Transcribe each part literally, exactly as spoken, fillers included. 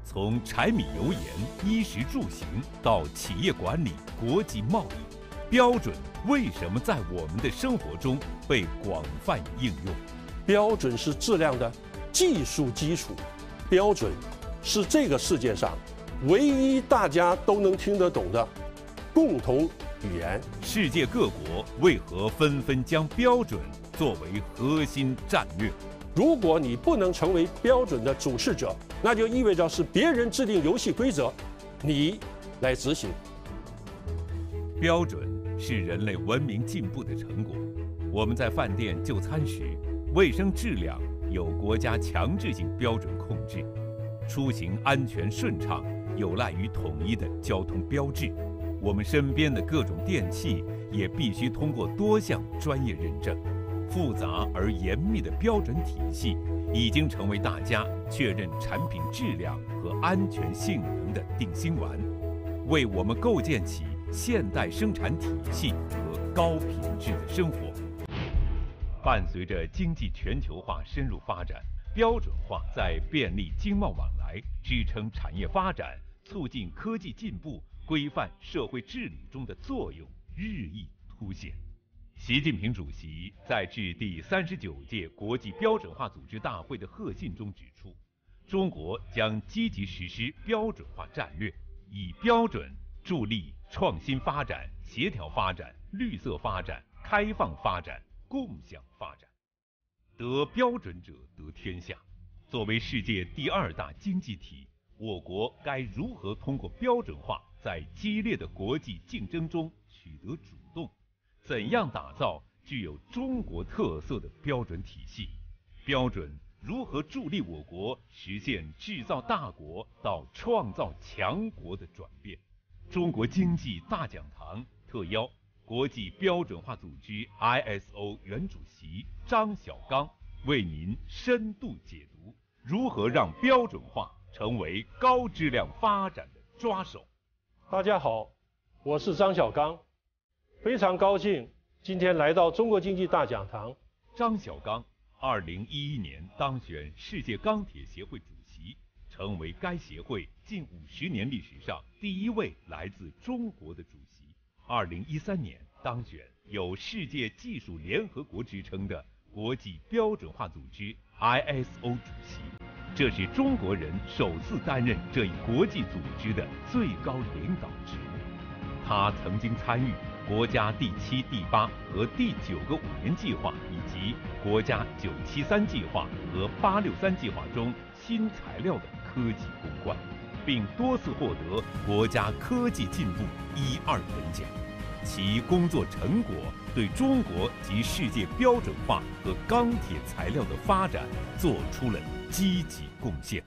从柴米油盐、衣食住行到企业管理、国际贸易，标准为什么在我们的生活中被广泛应用？ 标准是质量的技术基础，标准是这个世界上唯一大家都能听得懂的共同语言。 世界各国为何纷纷将标准作为核心战略？ 如果你不能成为标准的主事者，那就意味着是别人制定游戏规则，你来执行。 标准是人类文明进步的成果。我们在饭店就餐时，卫生质量有国家强制性标准控制，出行安全顺畅有赖于统一的交通标志。我们身边的各种电器也必须通过多项专业认证。复杂而严密的标准体系已经成为大家确认产品质量和安全性能的定心丸，为我们构建起现代生产体系和高品质的生活。伴随着经济全球化深入发展，标准化在便利经贸往来、支撑产业发展、促进科技进步、规范社会治理中的作用日益凸显。习近平主席在致第三十九届国际标准化组织大会的贺信中指出，中国将积极实施标准化战略，以标准助力创新发展、协调发展、绿色发展、开放发展、共享发展。得标准者得天下。作为世界第二大经济体，我国该如何通过标准化在激烈的国际竞争中取得主动？怎样打造具有中国特色的标准体系？标准如何助力我国实现制造大国到创造强国的转变？中国经济大讲堂特邀国际标准化组织 I S O 原主席张晓刚为您深度解读如何让标准化成为高质量发展的抓手。 大家好，我是张晓刚，非常高兴今天来到中国经济大讲堂。 张晓刚二零一一年当选世界钢铁协会主席，成为该协会近五十年历史上第一位来自中国的主席。二零一三年当选有世界技术联合国之称的国际标准化组织 I S O 主席，这是中国人首次担任这一国际组织的最高领导职务。他曾经参与国家第七、第八和第九个五年计划，以及国家九七三计划和八六三计划中新材料的科技攻关，并多次获得国家科技进步一二等奖。其工作成果对中国及世界标准化和钢铁材料的发展做出了积极贡献。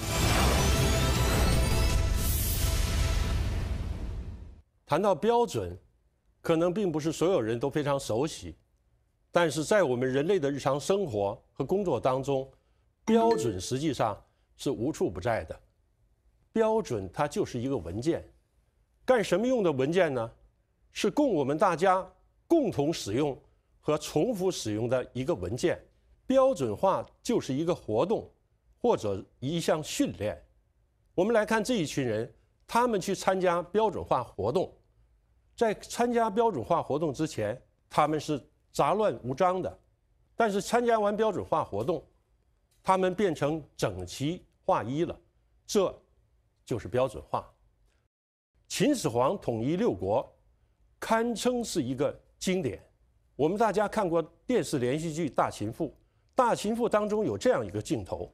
谈到标准，可能并不是所有人都非常熟悉，但是在我们人类的日常生活和工作当中，标准实际上是无处不在的。标准它就是一个文件，干什么用的文件呢？是供我们大家共同使用和重复使用的一个文件。标准化就是一个活动或者一项训练。我们来看这一群人，他们去参加标准化活动，在参加标准化活动之前，他们是杂乱无章的，但是参加完标准化活动，他们变成整齐划一了，这就是标准化。秦始皇统一六国，堪称是一个经典。我们大家看过电视连续剧《大秦赋》，《大秦赋》当中有这样一个镜头：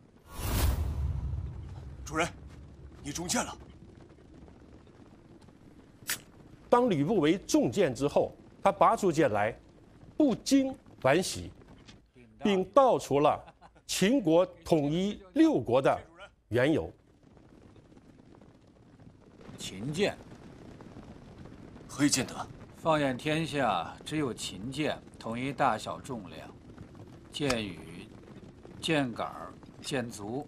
主人，你中箭了。 当吕不韦中箭之后，他拔出剑来，不禁反喜，并道出了秦国统一六国的缘由。 秦剑， 何以见得？ 放眼天下，只有秦剑统一大小重量，剑羽、剑杆、剑足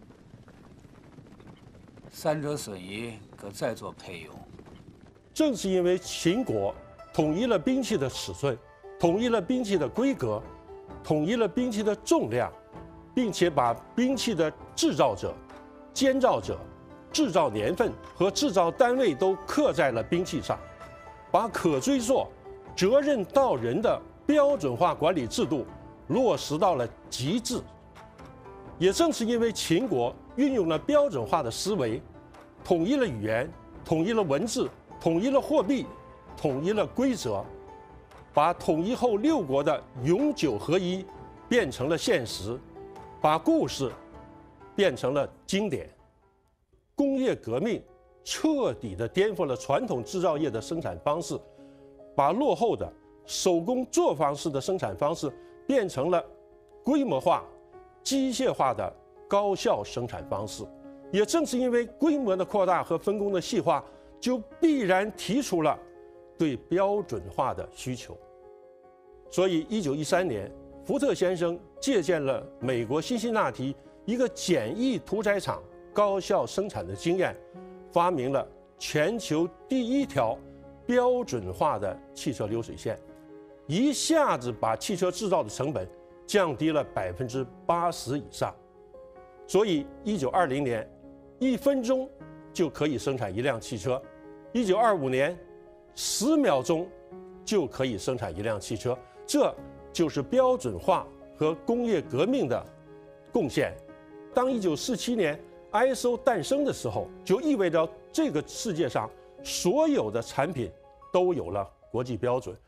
三者损益，可再作配用。 正是因为秦国统一了兵器的尺寸，统一了兵器的规格，统一了兵器的重量，并且把兵器的制造者、监造者制造年份和制造单位都刻在了兵器上，把可追溯、责任到人的标准化管理制度落实到了极致。也正是因为秦国运用了标准化的思维，统一了语言，统一了文字，统一了货币，统一了规则，把统一后六国的永久合一变成了现实，把故事变成了经典。工业革命彻底地颠覆了传统制造业的生产方式，把落后的手工作坊式的生产方式变成了规模化、机械化的高效生产方式。也正是因为规模的扩大和分工的细化，就必然提出了对标准化的需求。所以，一九一三年，福特先生借鉴了美国辛辛那提一个简易屠宰场高效生产的经验，发明了全球第一条标准化的汽车流水线，一下子把汽车制造的成本降低了百分之八十以上。所以，一九二零年，一分钟就可以生产一辆汽车；一九二五年，十秒钟就可以生产一辆汽车。这就是标准化和工业革命的贡献。当一九四七年 I S O 诞生的时候，就意味着这个世界上所有的产品都有了国际标准。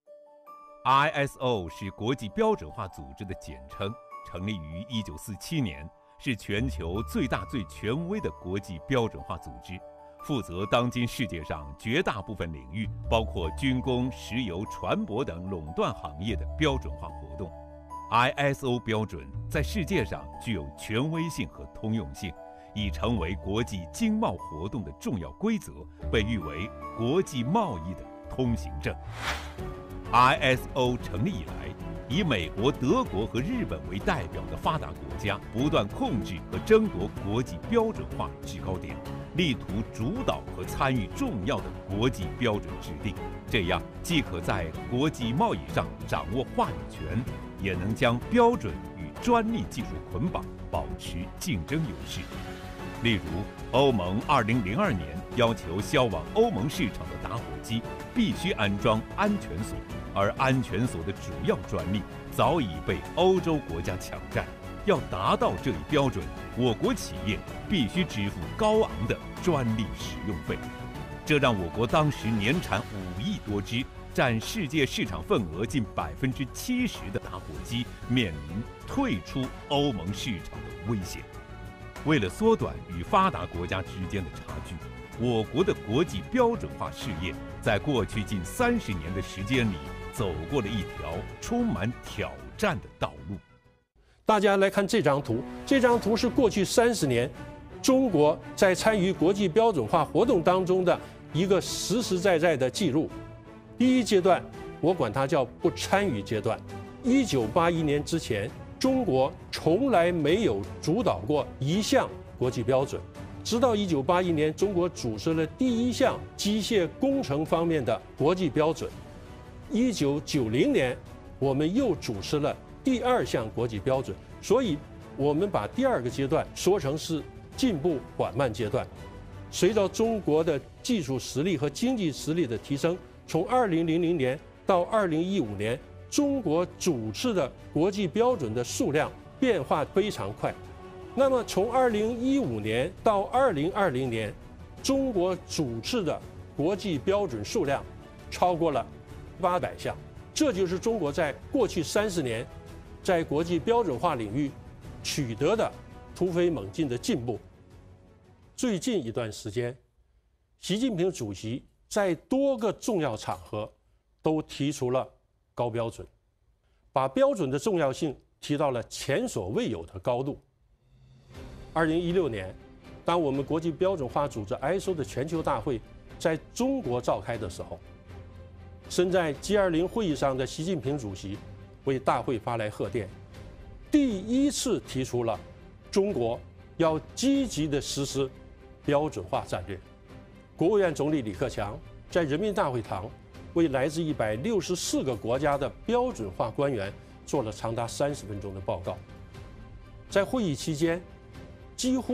I S O 是国际标准化组织的简称，成立于一九四七年，是全球最大最权威的国际标准化组织，负责当今世界上绝大部分领域，包括军工、石油、船舶等垄断行业的标准化活动。I S O 标准在世界上具有权威性和通用性，已成为国际经贸活动的重要规则，被誉为国际贸易的通行证。I S O 成立以来，以美国、德国和日本为代表的发达国家不断控制和争夺国际标准化制高点，力图主导和参与重要的国际标准制定，这样既可在国际贸易上掌握话语权，也能将标准与专利技术捆绑，保持竞争优势。例如，欧盟二零零二年要求销往欧盟市场的打火机必须安装安全锁，而安全锁的主要专利早已被欧洲国家抢占。要达到这一标准，我国企业必须支付高昂的专利使用费，这让我国当时年产五亿多只，占世界市场份额近百分之七十的打火机面临退出欧盟市场的危险。为了缩短与发达国家之间的差距，我国的国际标准化事业在过去近三十年的时间里，走过了一条充满挑战的道路。 大家来看这张图，这张图是过去三十年中国在参与国际标准化活动当中的一个实实在在的记录。第一阶段，我管它叫不参与阶段。一九八一年之前，中国从来没有主导过一项国际标准，直到一九八一年，中国主持了第一项机械工程方面的国际标准。一九九零年，我们又主持了第二项国际标准，所以我们把第二个阶段说成是进步缓慢阶段。随着中国的技术实力和经济实力的提升，从二零零零年到二零一五年，中国主持的国际标准的数量变化非常快。那么从二零一五年到二零二零年，中国主持的国际标准数量超过了八百项。这就是中国在过去三十年在国际标准化领域取得的突飞猛进的进步。最近一段时间，习近平主席在多个重要场合都提出了高标准，把标准的重要性提到了前所未有的高度。二零一六年，当我们国际标准化组织 I S O 的全球大会在中国召开的时候，身在 G 二十 会议上的习近平主席为大会发来贺电，第一次提出了中国要积极地实施标准化战略。国务院总理李克强在人民大会堂为来自一百六十四个国家的标准化官员做了长达三十分钟的报告。在会议期间，几乎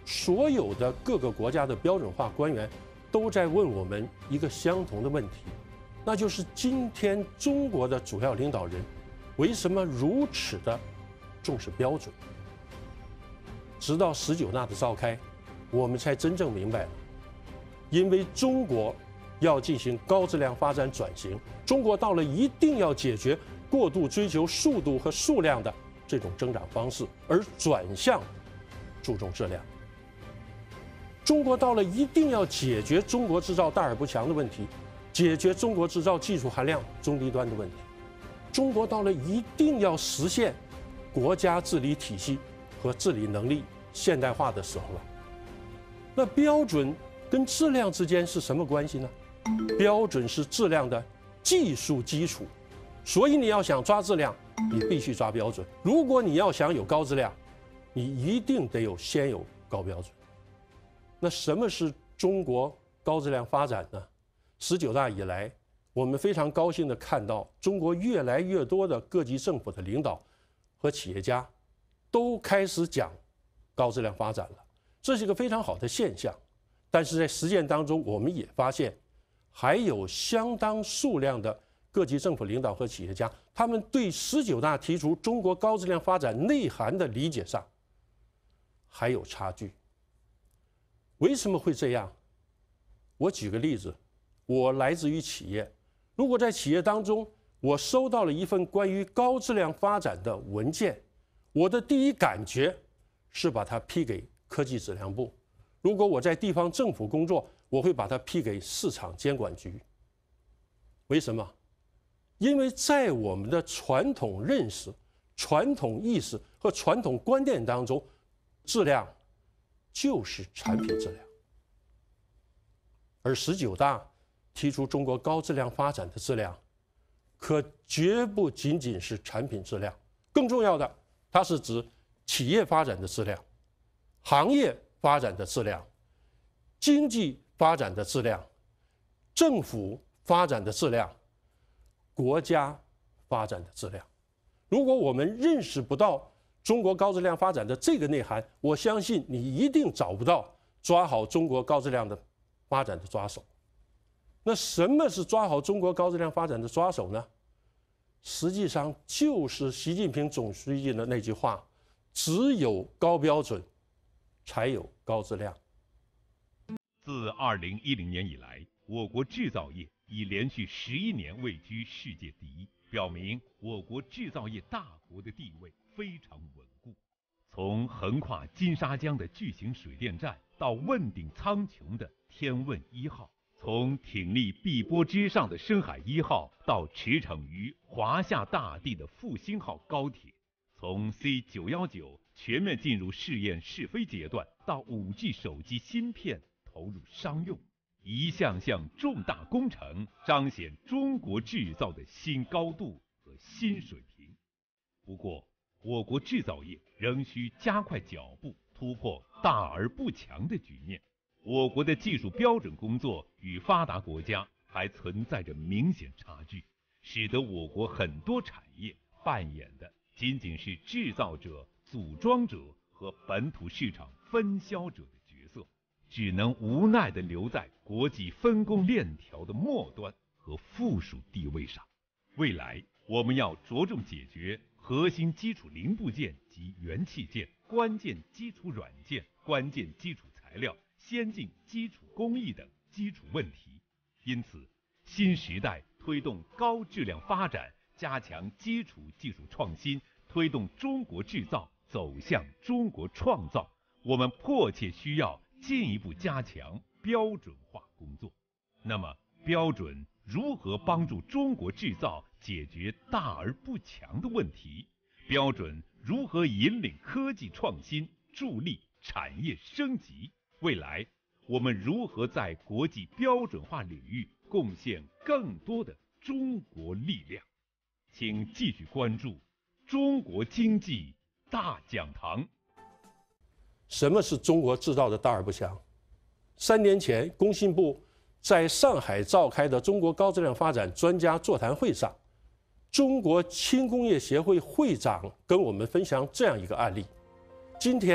所有的各个国家的标准化官员都在问我们一个相同的问题，那就是今天中国的主要领导人为什么如此的重视标准？直到十九大的召开，我们才真正明白了，因为中国要进行高质量发展转型，中国到了一定要解决过度追求速度和数量的这种增长方式，而转向注重质量。中国到了一定要解决中国制造大而不强的问题，解决中国制造技术含量中低端的问题。中国到了一定要实现国家治理体系和治理能力现代化的时候了。那标准跟质量之间是什么关系呢？标准是质量的技术基础，所以你要想抓质量，你必须抓标准。如果你要想有高质量，你一定得有先有高标准。那什么是中国高质量发展呢？十九大以来，我们非常高兴地看到，中国越来越多的各级政府的领导和企业家都开始讲高质量发展了，这是一个非常好的现象。但是在实践当中，我们也发现，还有相当数量的各级政府领导和企业家，他们对十九大提出中国高质量发展内涵的理解上还有差距。为什么会这样？我举个例子，我来自于企业，如果在企业当中，我收到了一份关于高质量发展的文件，我的第一感觉是把它批给科技质量部；如果我在地方政府工作，我会把它批给市场监管局。为什么？因为在我们的传统认识、传统意识和传统观念当中，质量就是产品质量。而十九大提出中国高质量发展的质量，可绝不仅仅是产品质量，更重要的，它是指企业发展的质量、行业发展的质量、经济发展的质量、政府发展的质量、国家发展的质量。如果我们认识不到中国高质量发展的这个内涵，我相信你一定找不到抓好中国高质量的发展的抓手。那什么是抓好中国高质量发展的抓手呢？实际上就是习近平总书记的那句话：只有高标准，才有高质量。 自二零一零年以来，我国制造业已连续十一年位居世界第一，表明我国制造业大国的地位非常稳固。从横跨金沙江的巨型水电站，到问鼎苍穹的天问一号，从挺立碧波之上的深海一号，到驰骋于华夏大地的复兴号高铁，从 C 九一九全面进入试验试飞阶段，到 五 G 手机芯片投入商用，一项项重大工程彰显中国制造的新高度和新水平。不过，我国制造业仍需加快脚步，突破大而不强的局面。我国的技术标准工作与发达国家还存在着明显差距，使得我国很多产业扮演的仅仅是制造者、组装者和本土市场分销者的角色，只能无奈地留在国际分工链条的末端和附属地位上。未来我们要着重解决核心基础零部件及元器件、关键基础软件、关键基础材料、先进基础工艺等基础问题。因此，新时代推动高质量发展，加强基础技术创新，推动中国制造走向中国创造，我们迫切需要进一步加强标准化工作。那么，标准如何帮助中国制造解决大而不强的问题？标准如何引领科技创新，助力产业升级？未来我们如何在国际标准化领域贡献更多的中国力量？请继续关注中国经济大讲堂。 什么是中国制造的大而不强？三年前，工信部在上海召开的中国高质量发展专家座谈会上，中国轻工业协会会长跟我们分享这样一个案例：今天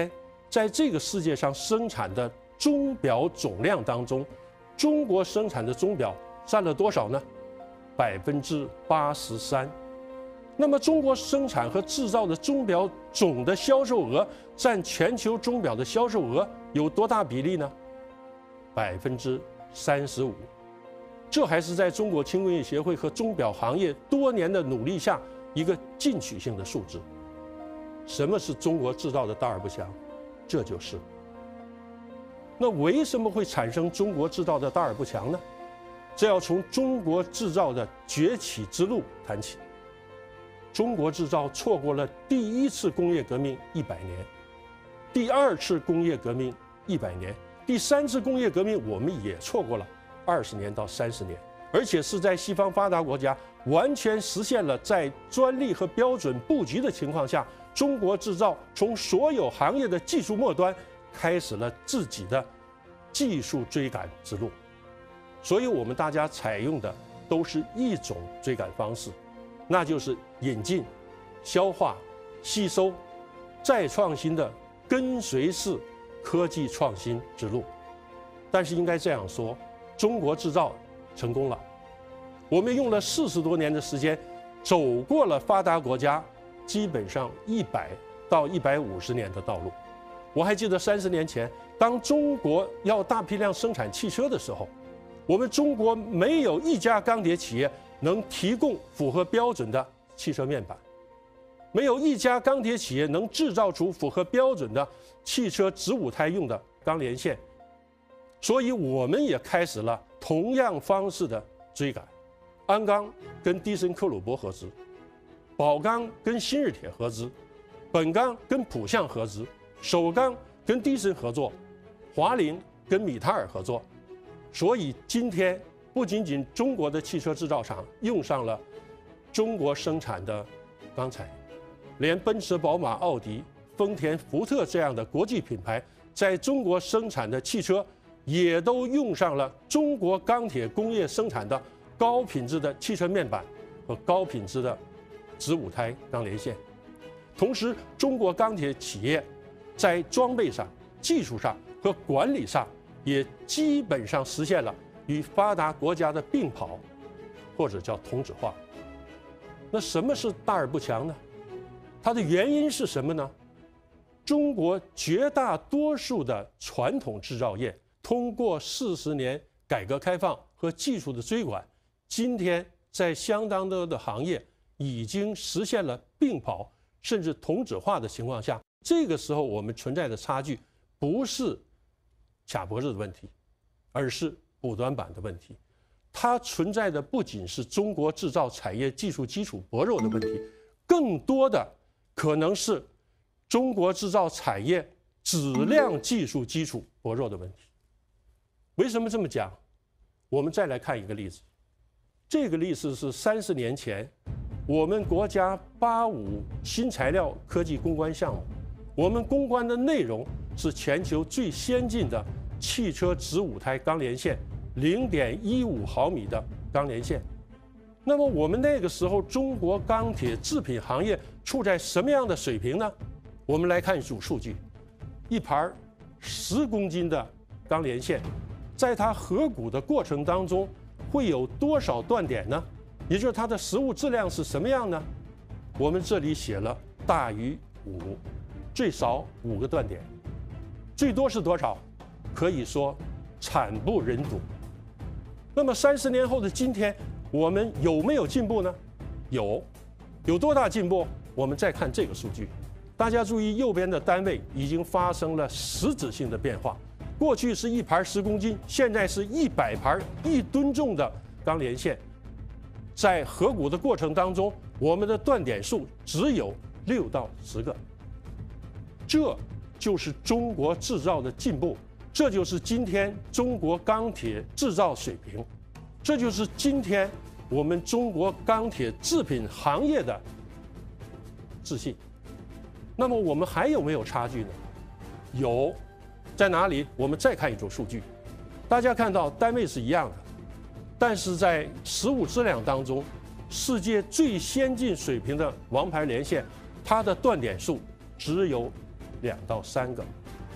在这个世界上生产的钟表总量当中，中国生产的钟表占了多少呢？百分之八十三。那么中国生产和制造的钟表总的销售额占全球钟表的销售额有多大比例呢？百分之三十五。这还是在中国轻工业协会和钟表行业多年的努力下一个进取性的数字。什么是中国制造的大而不强？这就是。那为什么会产生中国制造的大而不强呢？这要从中国制造的崛起之路谈起。中国制造错过了第一次工业革命一百年，第二次工业革命一百年，第三次工业革命我们也错过了二十年到三十年，而且是在西方发达国家完全实现了在专利和标准布局的情况下，中国制造从所有行业的技术末端开始了自己的技术追赶之路。所以我们大家采用的都是一种追赶方式，那就是引进、消化、吸收、再创新的跟随式科技创新之路。但是应该这样说，中国制造成功了，我们用了四十多年的时间，走过了发达国家基本上一百到一百五十年的道路。我还记得三十年前，当中国要大批量生产汽车的时候，我们中国没有一家钢铁企业能提供符合标准的汽车面板，没有一家钢铁企业能制造出符合标准的汽车子午胎用的钢连线，所以我们也开始了同样方式的追赶。鞍钢跟迪森克虏伯合资，宝钢跟新日铁合资，本钢跟浦项合资，首钢跟迪森合作，华菱跟米塔尔合作。所以今天不仅仅中国的汽车制造厂用上了中国生产的钢材，连奔驰、宝马、奥迪、丰田、福特这样的国际品牌在中国生产的汽车也都用上了中国钢铁工业生产的高品质的汽车面板和高品质的子午胎钢连线。同时，中国钢铁企业在装备上、技术上和管理上也基本上实现了与发达国家的并跑，或者叫同质化。那什么是大而不强呢？它的原因是什么呢？中国绝大多数的传统制造业通过四十年改革开放和技术的追赶，今天在相当多的行业已经实现了并跑甚至同质化的情况下，这个时候我们存在的差距不是卡脖子的问题，而是补短板的问题。它存在的不仅是中国制造产业技术基础薄弱的问题，更多的可能是中国制造产业质量技术基础薄弱的问题。为什么这么讲？我们再来看一个例子。这个例子是三十年前我们国家八五新材料科技攻关项目，我们攻关的内容是全球最先进的汽车子午胎钢连线，零点一五毫米的钢连线。那么我们那个时候中国钢铁制品行业处在什么样的水平呢？我们来看一组数据：一盘十公斤的钢连线，在它合骨的过程当中会有多少断点呢？也就是它的实物质量是什么样呢？我们这里写了大于五，最少五个断点，最多是多少？可以说惨不忍睹。那么三十年后的今天，我们有没有进步呢？有，有多大进步？我们再看这个数据，大家注意右边的单位已经发生了实质性的变化。过去是一盘十公斤，现在是一百盘一吨重的钢连线，在合骨的过程当中，我们的断点数只有六到十个。这就是中国制造的进步，这就是今天中国钢铁制造水平，这就是今天我们中国钢铁制品行业的自信。那么我们还有没有差距呢？有，在哪里？我们再看一组数据，大家看到单位是一样的，但是在实物质量当中，世界最先进水平的王牌连线，它的断点数只有两到三个。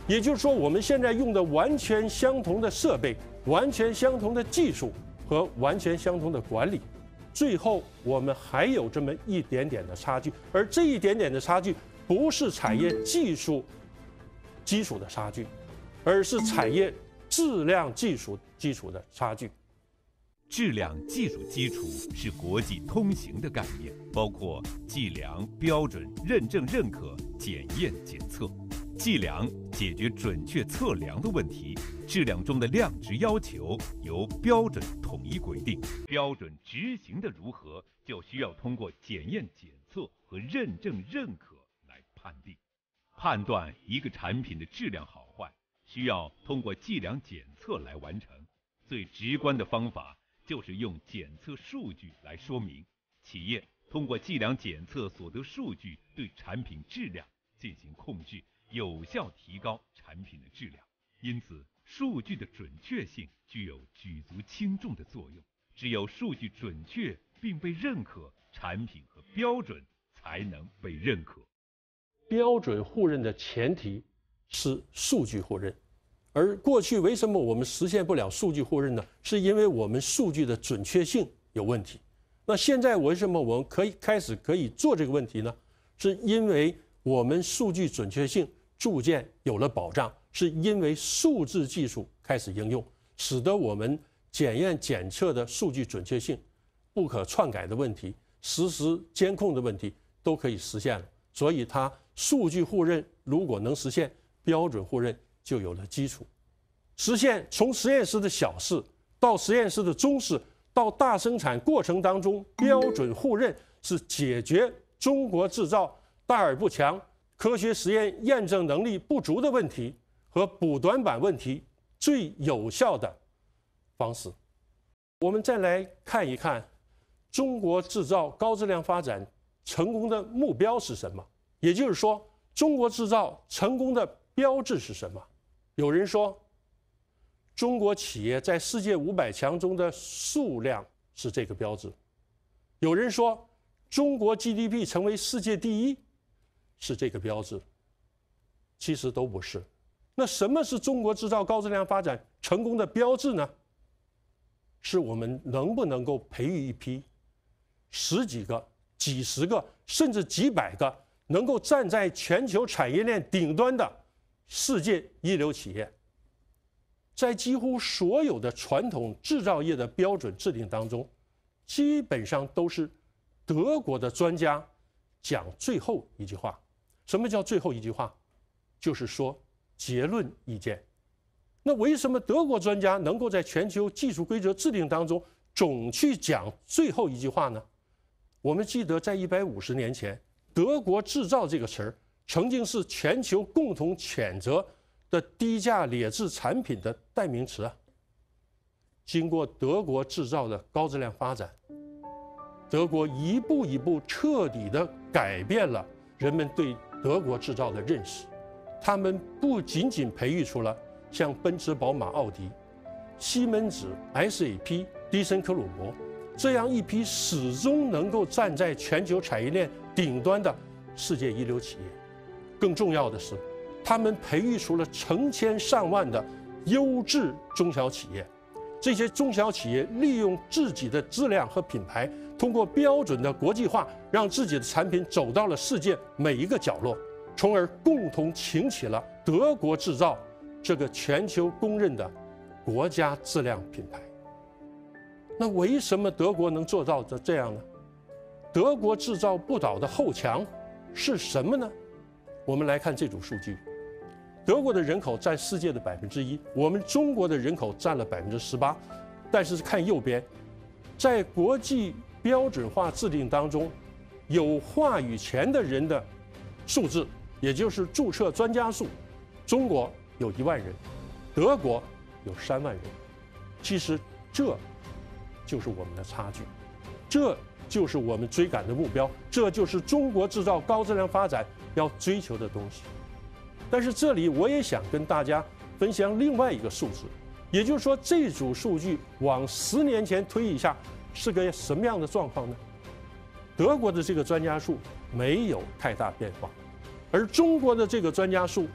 也就是说，我们现在用的完全相同的设备、完全相同的技术和完全相同的管理，最后我们还有这么一点点的差距，而这一点点的差距不是产业技术基础的差距，而是产业质量技术基础的差距。 质量技术基础是国际通行的概念，包括计量、标准、认证、认可、检验、检测。计量解决准确测量的问题，质量中的量值要求由标准统一规定，标准执行的如何，就需要通过检验、检测和认证、认可来判定。判断一个产品的质量好坏，需要通过计量检测来完成。最直观的方法就是用检测数据来说明。企业通过计量检测所得数据，对产品质量进行控制，有效提高产品的质量。因此，数据的准确性具有举足轻重的作用。只有数据准确并被认可，产品和标准才能被认可。 标准互认的前提是数据互认，而过去为什么我们实现不了数据互认呢？是因为我们数据的准确性有问题。那现在为什么我们可以开始可以做这个问题呢？是因为我们数据准确性逐渐有了保障，是因为数字技术开始应用，使得我们检验检测的数据准确性、不可篡改的问题、实时监控的问题都可以实现了。所以它数据互认如果能实现，标准互认就有了基础。实现从实验室的小事到实验室的中事到大生产过程当中，标准互认是解决中国制造大而不强、科学实验验证能力不足的问题和补短板问题最有效的方式。我们再来看一看中国制造高质量发展成功的目标是什么，也就是说，中国制造成功的标志是什么？有人说，中国企业在世界五百强中的数量是这个标志；有人说，中国 G D P 成为世界第一是这个标志。其实都不是。那什么是中国制造高质量发展成功的标志呢？是我们能不能够培育一批十几个、几十个，甚至几百个能够站在全球产业链顶端的世界一流企业。在几乎所有的传统制造业的标准制定当中，基本上都是德国的专家讲最后一句话。什么叫最后一句话？就是说结论意见。那为什么德国专家能够在全球技术规则制定当中总去讲最后一句话呢？我们记得在一百五十年前，德国制造这个词儿曾经是全球共同谴责的低价劣质产品的代名词啊。经过德国制造的高质量发展，德国一步一步彻底地改变了人们对德国制造的认识。他们不仅仅培育出了像奔驰、宝马、奥迪、西门子、S A P、迪森科鲁伯这样一批始终能够站在全球产业链顶端的世界一流企业，更重要的是，他们培育出了成千上万的优质中小企业。这些中小企业利用自己的质量和品牌，通过标准的国际化，让自己的产品走到了世界每一个角落，从而共同擎起了德国制造这个全球公认的国家质量品牌。那为什么德国能做到这样呢？德国制造不倒的后墙是什么呢？我们来看这组数据：德国的人口占世界的百分之一，我们中国的人口占了百分之十八。但是看右边，在国际标准化制定当中，有话语权的人的数字，也就是注册专家数，中国有一万人，德国有三万人。其实这就是我们的差距，这就是我们追赶的目标，这就是中国制造高质量发展要追求的东西。但是这里我也想跟大家分享另外一个数字，也就是说，这组数据往十年前推一下，是个什么样的状况呢？德国的这个专家数没有太大变化，而中国的这个专家数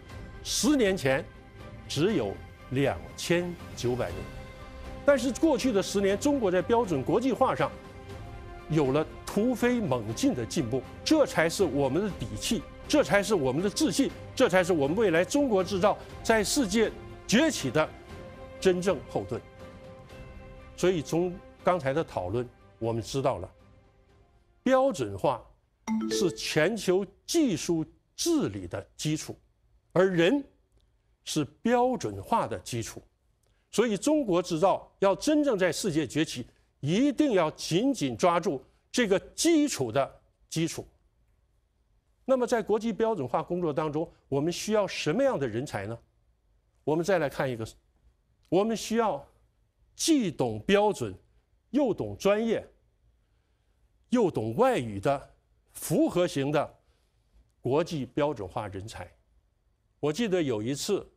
十年前只有两千九百名。但是过去的十年，中国在标准国际化上有了突飞猛进的进步，这才是我们的底气，这才是我们的自信，这才是我们未来中国制造在世界崛起的真正后盾。所以从刚才的讨论，我们知道了，标准化是全球技术治理的基础，而人是标准化的基础。所以中国制造要真正在世界崛起，一定要紧紧抓住这个基础的基础。那么在国际标准化工作当中，我们需要什么样的人才呢？我们再来看一个，我们需要既懂标准，又懂专业，又懂外语的复合型的国际标准化人才。我记得有一次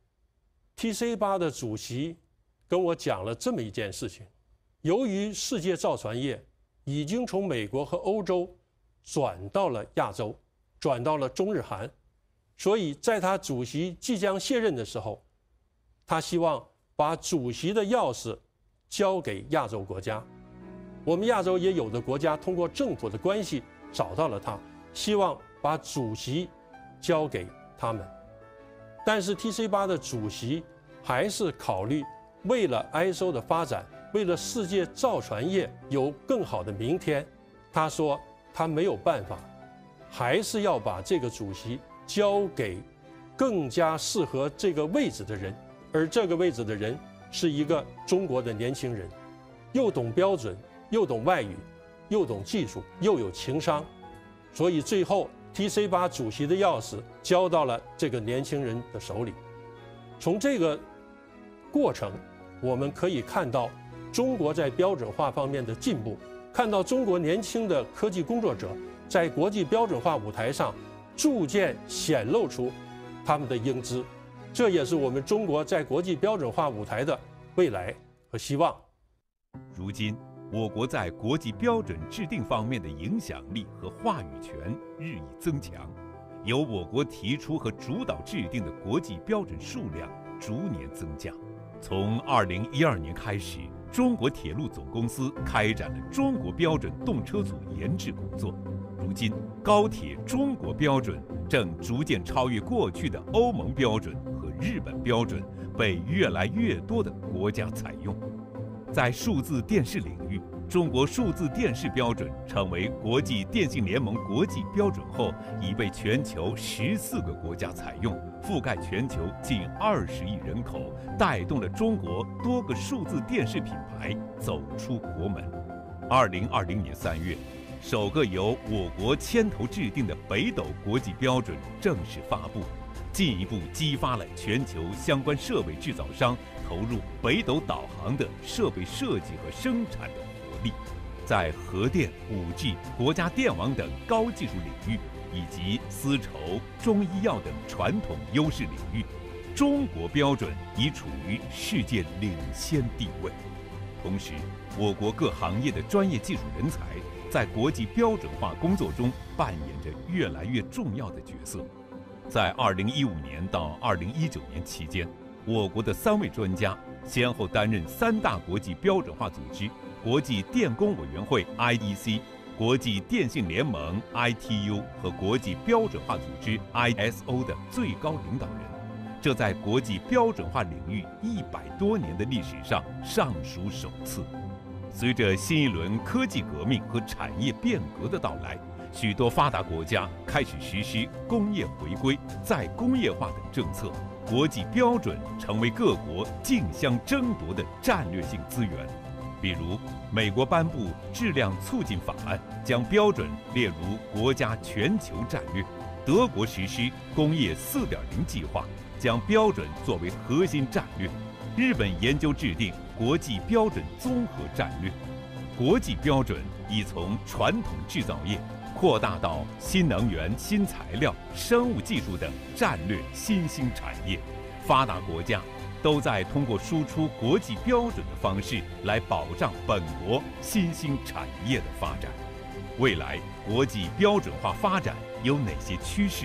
T C 八的主席跟我讲了这么一件事情：由于世界造船业已经从美国和欧洲转到了亚洲，转到了中日韩，所以在他主席即将卸任的时候，他希望把主席的钥匙交给亚洲国家。我们亚洲也有的国家通过政府的关系找到了他，希望把主席交给他们。但是 T C 八的主席还是考虑为了 I S O 的发展，为了世界造船业有更好的明天，他说他没有办法，还是要把这个主席交给更加适合这个位置的人。而这个位置的人是一个中国的年轻人，又懂标准，又懂外语，又懂技术，又有情商。所以最后 T C 八主席的钥匙交到了这个年轻人的手里。从这个过程，我们可以看到中国在标准化方面的进步，看到中国年轻的科技工作者在国际标准化舞台上逐渐显露出他们的英姿。这也是我们中国在国际标准化舞台的未来和希望。 如今，我国在国际标准制定方面的影响力和话语权日益增强，由我国提出和主导制定的国际标准数量逐年增加。从二零一二年开始，中国铁路总公司开展了中国标准动车组研制工作。如今，高铁中国标准正逐渐超越过去的欧盟标准和日本标准，被越来越多的国家采用。在数字电视领域，中国数字电视标准成为国际电信联盟国际标准后，已被全球十四个国家采用，覆盖全球近二十亿人口，带动了中国多个数字电视品牌走出国门。二零二零年三月，首个由我国牵头制定的北斗国际标准正式发布，进一步激发了全球相关设备制造商投入北斗导航的设备设计和生产的活力。在核电、五 G、国家电网等高技术领域，以及丝绸、中医药等传统优势领域，中国标准已处于世界领先地位。同时，我国各行业的专业技术人才在国际标准化工作中扮演着越来越重要的角色。在二零一五年到二零一九年期间，我国的三位专家先后担任三大国际标准化组织国际电工委员会 I D C、国际电信联盟 I T U 和国际标准化组织 I S O 的最高领导人，这在国际标准化领域一百多年的历史上尚属首次。随着新一轮科技革命和产业变革的到来，许多发达国家开始实施工业回归、再工业化等政策，国际标准成为各国竞相争夺的战略性资源。比如，美国颁布质量促进法案，将标准列入国家全球战略；德国实施工业 四点零 计划，将标准作为核心战略；日本研究制定国际标准综合战略。国际标准已从传统制造业扩大到新能源、新材料、生物技术等战略新兴产业。发达国家都在通过输出国际标准的方式来保障本国新兴产业的发展。未来国际标准化发展有哪些趋势？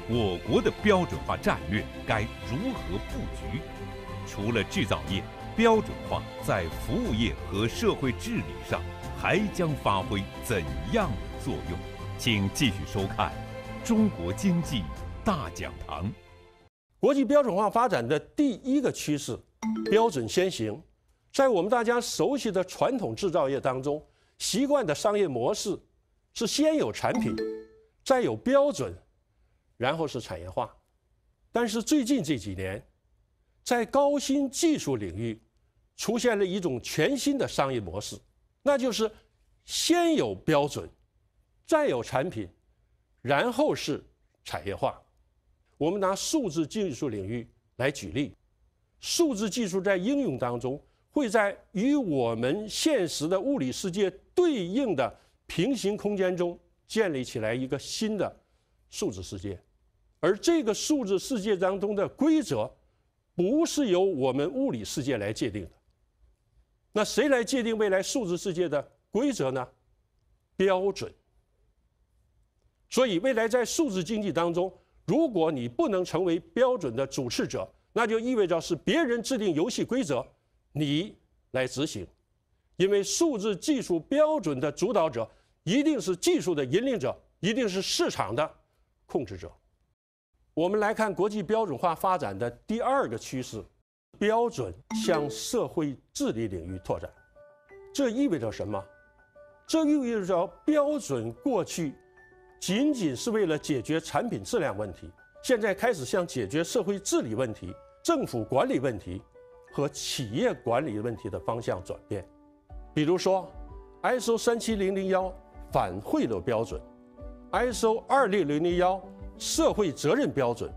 我国的标准化战略该如何布局？除了制造业，标准化在服务业和社会治理上还将发挥怎样的作用？请继续收看《中国经济大讲堂》。 国际标准化发展的第一个趋势，标准先行。在我们大家熟悉的传统制造业当中，习惯的商业模式是先有产品，再有标准，然后是产业化。但是最近这几年，在高新技术领域出现了一种全新的商业模式，那就是先有标准，再有产品，然后是产业化。我们拿数字技术领域来举例，数字技术在应用当中会在与我们现实的物理世界对应的平行空间中建立起来一个新的数字世界，而这个数字世界当中的规则不是由我们物理世界来界定的。那谁来界定未来数字世界的规则呢？标准。所以未来在数字经济当中，如果你不能成为标准的主持者，那就意味着是别人制定游戏规则，你来执行。因为数字技术标准的主导者一定是技术的引领者，一定是市场的控制者。我们来看国际标准化发展的第二个趋势，标准向社会治理领域拓展。这意味着什么？这意味着标准过去仅仅是为了解决产品质量问题，现在开始向解决社会治理问题、政府管理问题和企业管理问题的方向转变。比如说 I S O 三七零零一反贿赂标准， I S O 二六零零一社会责任标准，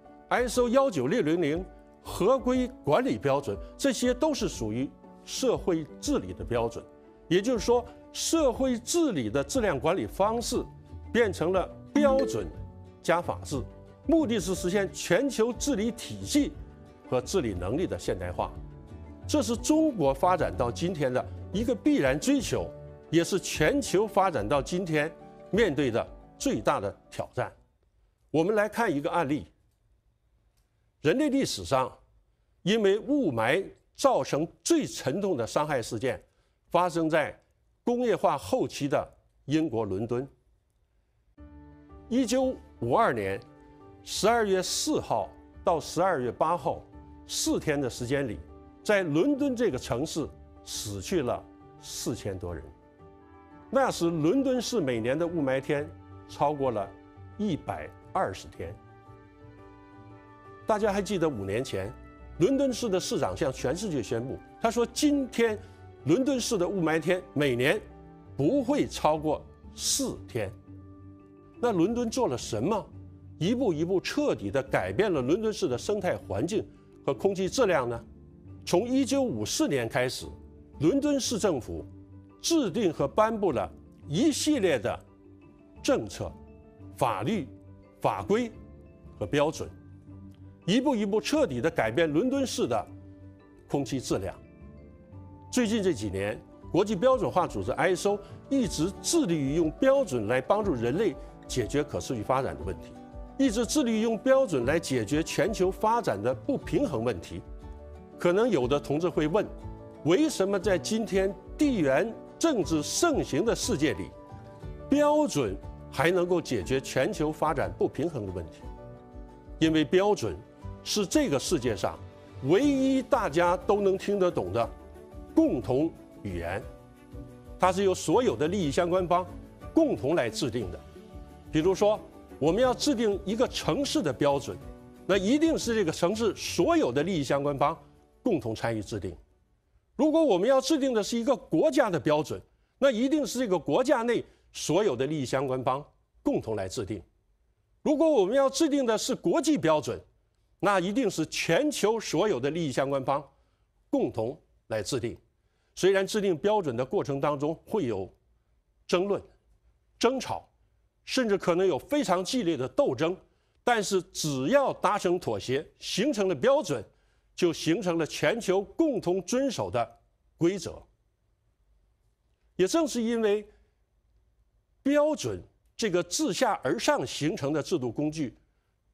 I S O 一九六零零合规管理标准，这些都是属于社会治理的标准。也就是说，社会治理的质量管理方式变成了标准加法治，目的是实现全球治理体系和治理能力的现代化。这是中国发展到今天的一个必然追求，也是全球发展到今天面对的最大的挑战。我们来看一个案例。人类历史上，因为雾霾造成最沉痛的伤害事件，发生在工业化后期的英国伦敦。一九五二年十二月四号到十二月八号四天的时间里，在伦敦这个城市死去了四千多人。那时伦敦市每年的雾霾天超过了一百二十天。大家还记得五年前，伦敦市的市长向全世界宣布，他说今天伦敦市的雾霾天每年不会超过四天。那伦敦做了什么？一步一步彻底地改变了伦敦市的生态环境和空气质量呢？从一九五四年开始，伦敦市政府制定和颁布了一系列的政策、法律、法规和标准，一步一步彻底地改变伦敦市的空气质量。最近这几年，国际标准化组织 I S O 一直致力于用标准来帮助人类解决可持续发展的问题，一直致力于用标准来解决全球发展的不平衡问题。可能有的同志会问，为什么在今天地缘政治盛行的世界里，标准还能够解决全球发展不平衡的问题？因为标准是这个世界上唯一大家都能听得懂的共同语言，它是由所有的利益相关方共同来制定的。比如说，我们要制定一个城市的标准，那一定是这个城市所有的利益相关方共同参与制定。如果我们要制定的是一个国家的标准，那一定是这个国家内所有的利益相关方共同来制定。如果我们要制定的是国际标准，那一定是全球所有的利益相关方共同来制定。虽然制定标准的过程当中会有争论、争吵，甚至可能有非常激烈的斗争，但是只要达成妥协，形成了标准，就形成了全球共同遵守的规则。也正是因为标准这个自下而上形成的制度工具，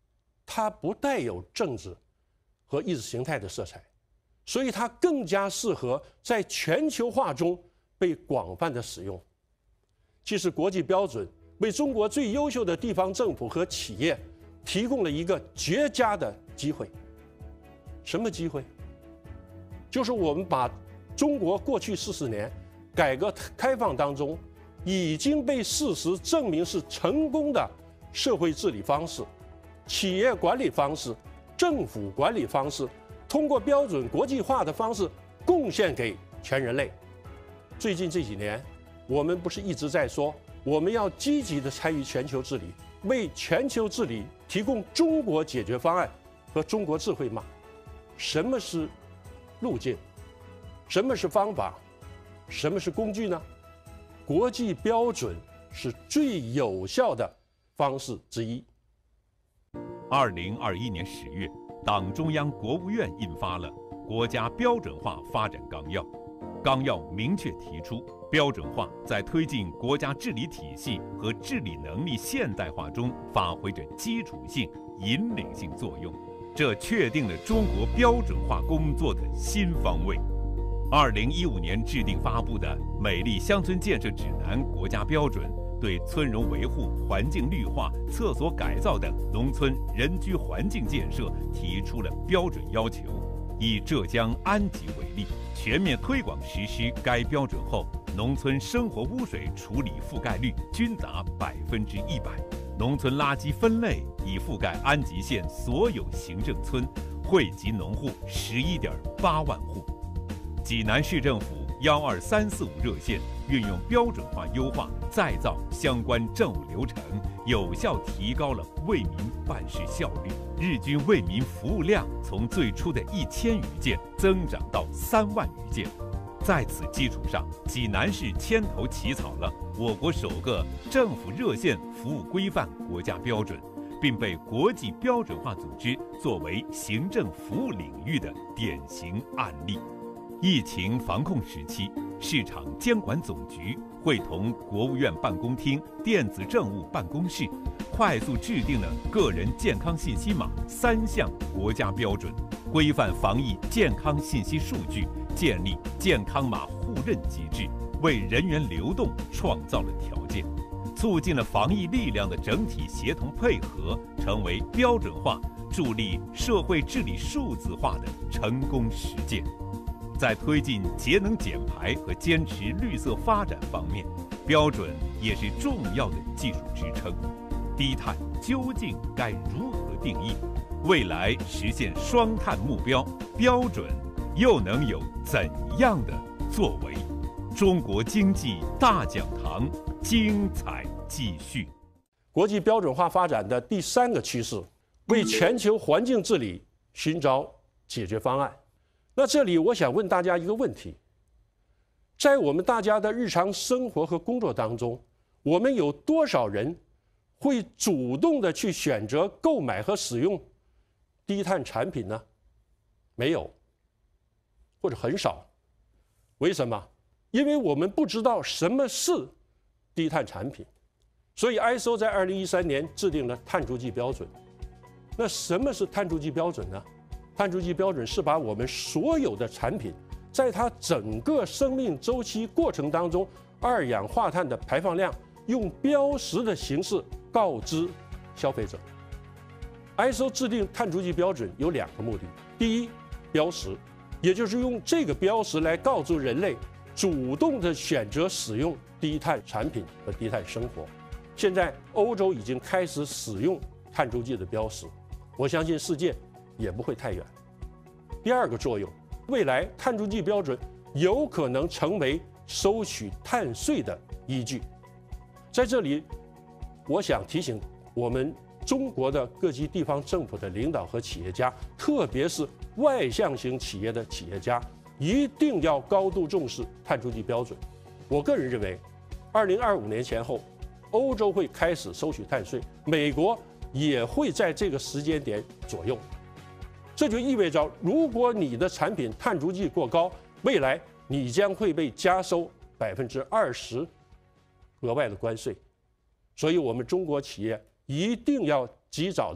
它不带有政治和意识形态的色彩，所以它更加适合在全球化中被广泛的使用。其实，国际标准为中国最优秀的地方政府和企业提供了一个绝佳的机会。什么机会？就是我们把中国过去四十年改革开放当中已经被事实证明是成功的社会治理方式、企业管理方式、政府管理方式，通过标准国际化的方式贡献给全人类。最近这几年，我们不是一直在说我们要积极的参与全球治理，为全球治理提供中国解决方案和中国智慧吗？什么是路径？什么是方法？什么是工具呢？国际标准是最有效的方式之一。 二零二一年十月，党中央、国务院印发了《国家标准化发展纲要》。纲要明确提出，标准化在推进国家治理体系和治理能力现代化中发挥着基础性、引领性作用。这确定了中国标准化工作的新方位。二零一五年制定发布的《美丽乡村建设指南》国家标准，对村容维护、环境绿化、厕所改造等农村人居环境建设提出了标准要求。以浙江安吉为例，全面推广实施该标准后，农村生活污水处理覆盖率均达百分之一百，农村垃圾分类已覆盖安吉县所有行政村，惠及农户十一点八万户。济南市政府幺二三四五热线运用标准化优化再造相关政务流程，有效提高了为民办事效率，日均为民服务量从最初的一千余件增长到三万余件。在此基础上，济南市牵头起草了我国首个政府热线服务规范国家标准，并被国际标准化组织作为行政服务领域的典型案例。疫情防控时期，市场监管总局会同国务院办公厅电子政务办公室，快速制定了个人健康信息码三项国家标准，规范防疫健康信息数据，建立健康码互认机制，为人员流动创造了条件，促进了防疫力量的整体协同配合，成为标准化助力社会治理数字化的成功实践。在推进节能减排和坚持绿色发展方面，标准也是重要的技术支撑。低碳究竟该如何定义？未来实现双碳目标，标准又能有怎样的作为？中国经济大讲堂精彩继续。 国际标准化发展的第三个趋势，为全球环境治理寻找解决方案。那这里我想问大家一个问题：在我们大家的日常生活和工作当中，我们有多少人会主动的去选择购买和使用低碳产品呢？没有，或者很少。为什么？因为我们不知道什么是低碳产品，所以 I S O 在二零一三年制定了碳足迹标准。那什么是碳足迹标准呢？碳足迹标准是把我们所有的产品在它整个生命周期过程当中二氧化碳的排放量用标识的形式告知消费者。I S O 制定碳足迹标准有两个目的：第一，标识，也就是用这个标识来告诉人类主动的选择使用低碳产品和低碳生活。现在欧洲已经开始使用碳足迹的标识，我相信世界也不会太远。第二个作用，未来碳足迹标准有可能成为收取碳税的依据。在这里，我想提醒我们中国的各级地方政府的领导和企业家，特别是外向型企业的企业家，一定要高度重视碳足迹标准。我个人认为，二零二五年前后，欧洲会开始收取碳税，美国也会在这个时间点左右。这就意味着，如果你的产品碳足迹过高，未来你将会被加收百分之二十额外的关税。所以，我们中国企业一定要及早的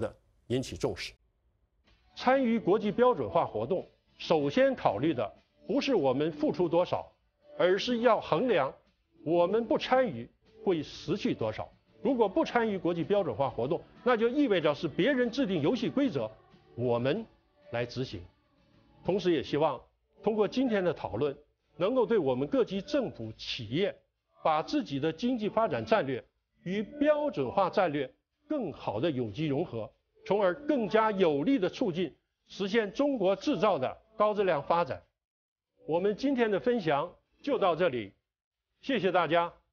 引起重视。参与国际标准化活动，首先考虑的不是我们付出多少，而是要衡量我们不参与会失去多少。如果不参与国际标准化活动，那就意味着是别人制定游戏规则，我们来执行。同时也希望通过今天的讨论，能够对我们各级政府、企业把自己的经济发展战略与标准化战略更好的有机融合，从而更加有力的促进实现中国制造的高质量发展。我们今天的分享就到这里，谢谢大家。